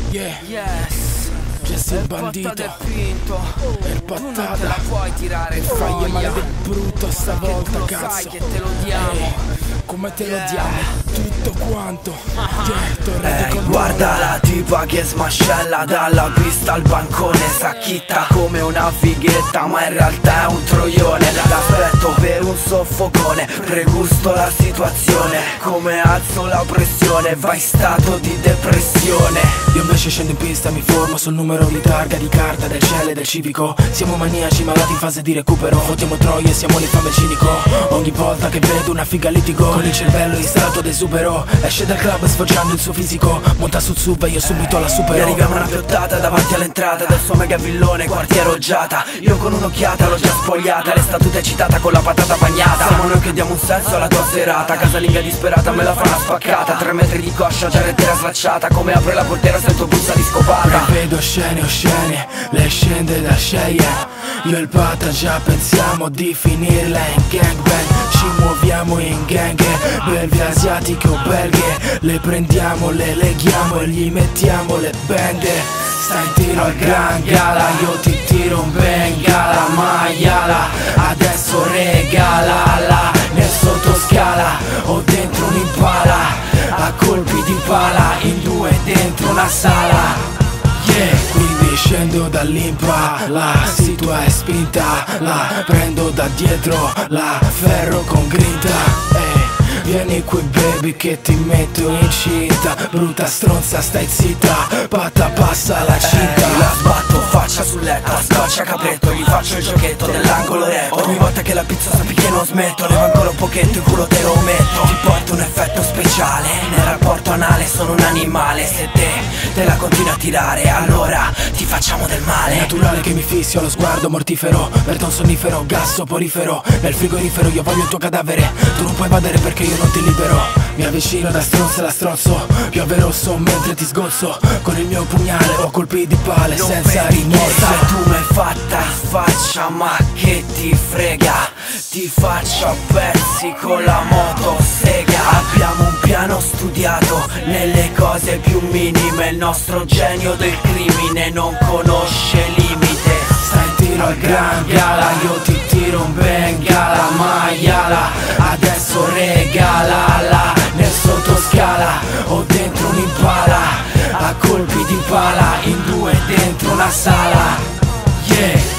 Yeah, Yes, Jesse il il bandito patata è finto. e il Tu non te patata la puoi tirare e fagli fuori. male del brutto stavolta, Tu lo cazzo. sai che te lo diamo. Come te lo diamo? Tutto quanto. Tornate con Guarda la tipa che smascella dalla pista al bancone, s'acchitta come una fighetta ma in realtà è un troione. L'aspetto per un soffocone, pregusto la situazione, come alzo la pressione, vai stato di depressione. Io invece scendo in pista, mi formo sul numero di targa di carta del cielo e del civico. Siamo maniaci malati in fase di recupero, fottiamo troie, siamo l'infame cinico. Ogni volta che vedo una figa litigo, con il cervello in stato d'esubero. Esce dal club sfoggiando il suo fisico, monta sul sub e io subito la supero. Mi arriviamo una piottata davanti all'entrata del suo mega villone, quartiere Oggiata. Io con un'occhiata l'ho già spogliata, le statute citata con la patata bagnata. Siamo noi che diamo un senso alla tua serata, casalinga disperata me la fa una spaccata. 3 metri di coscia, già lettera slacciata, come apre la portiera sento puzza di scopata. Vedo scene oscene, lei scende da Cheyenne. Io e il pata già pensiamo di finirla in gangbang. Ci muoviamo in gang, belve asiatiche o belghe. Le prendiamo, le leghiamo e gli mettiamo le bende. Stai in tiro al gran gala, io ti tiro un bengala. Maiala, adesso regalala. Nel sottoscala ho dentro un'impala, a colpi di pala, in 2 dentro una sala. Yeah, quindi scendo dall'impa, la situa è spinta, la prendo da dietro, la ferro con grinta. Vieni qui baby che ti metto incinta, brutta stronza stai zitta, patta passa la cinta. La sbatto faccia sul letto, a scoccia capretto, gli faccio il giochetto dell'angolo retto. Ogni volta che la pizza sappi che non smetto, levo ancora un pochetto, in culo te lo metto. Ti porto un effetto speciale, nel rapporto anale sono un animale. Se te la continui a tirare, allora ti facciamo del male. È naturale che mi fissi, ho lo sguardo mortifero, verto un sonnifero, gas soporifero. Nel frigorifero io voglio il tuo cadavere, tu non puoi evadere perché io non ti libero. Mi avvicino da stronza alla strozzo, piove rosso mentre ti sgozzo. Con il mio pugnale ho colpi di pale non senza rimorso. Sai tu m'hai fatta in faccia ma che ti frega, ti faccio a pezzi con la motosega. Abbiamo un piano studiato nelle cose più minime, il nostro genio del crimine non conosce limite. Stai in tiro al gran gala, io ti tiro un bengala. Maiala, adesso regalala. Nel sottoscala ho dentro un'impala, a colpi di pala, in 2 dentro una sala. Yeah.